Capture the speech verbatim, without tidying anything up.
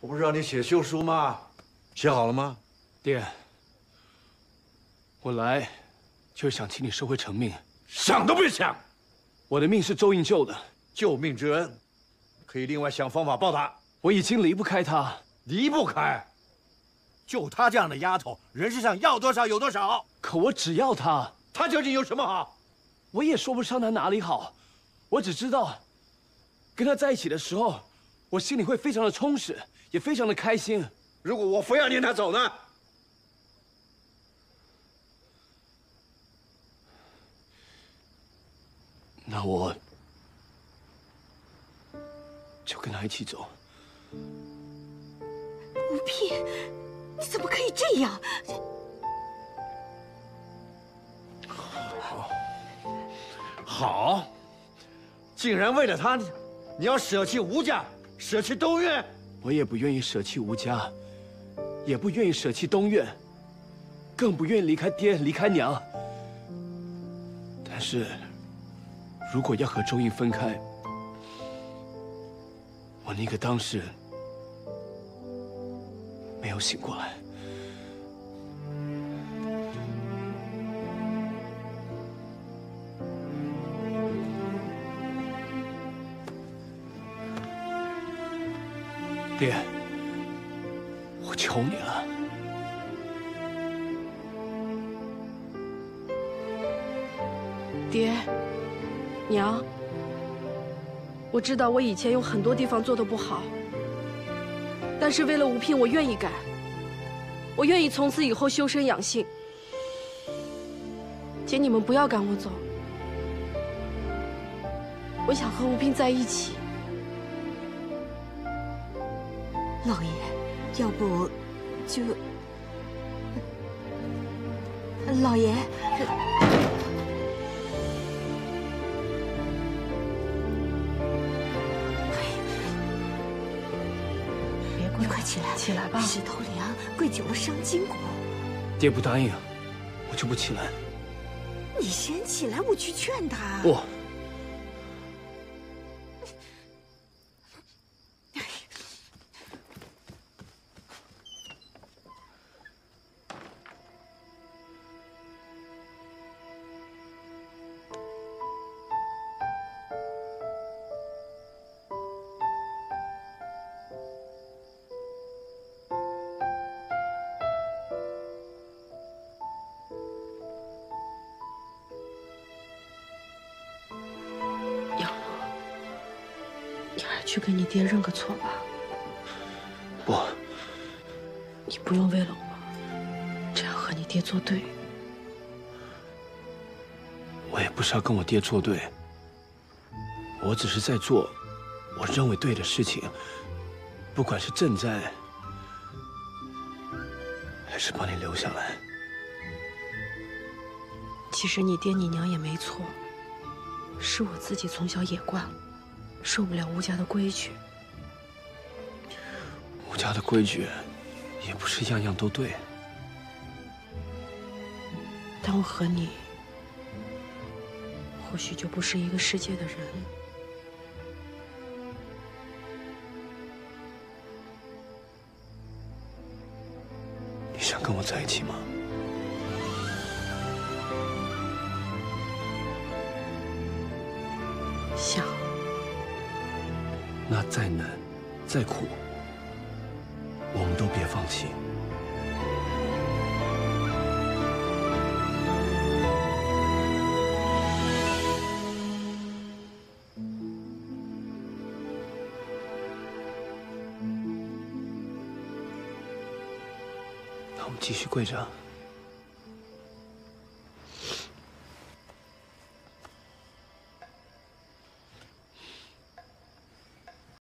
我不是让你写休书吗？写好了吗？ 爹，我来就是想请你收回成命。 想都别想！ 我的命是周应救的， 救命之恩，可以另外想方法报答。 我已经离不开他， 离不开。 就她这样的丫头，人世上要多少有多少。 可我只要他， 他究竟有什么好？ 我也说不上他哪里好，我只知道，跟他在一起的时候，我心里会非常的充实，也非常的开心。 如果我非要撵他走呢？ 那我就跟他一起走。 吴聘，你怎么可以这样？ 好，好，竟然为了他，你要舍弃吴家，舍弃东院？ 我也不愿意舍弃吴家，也不愿意舍弃东院，更不愿意离开爹，离开娘。但是，如果要和周应分开，我宁可当时没有醒过来。爹，我求你了。 爹，娘，我知道我以前有很多地方做得不好，但是为了吴聘，我愿意改。我愿意从此以后修身养性。姐，你们不要赶我走，我想和吴聘在一起。 老爷，要不就……老爷， 别跪， 你快起来， 起来吧。 石头凉，跪久了伤筋骨。 爹不答应，我就不起来。 你先起来，我去劝他。 不。 去给你爹认个错吧。 不， 你不用为了我这样和你爹作对。 我也不是要跟我爹作对，我只是在做我认为对的事情，不管是赈灾，还是把你留下来。 其实你爹你娘也没错，是我自己从小野惯了。受不了吴家的规矩， 吴家的规矩也不是样样都对。 但我和你，或许就不是一个世界的人。 你想跟我在一起吗？ 想。 那再难，再苦，我们都别放弃。那我们继续跪着。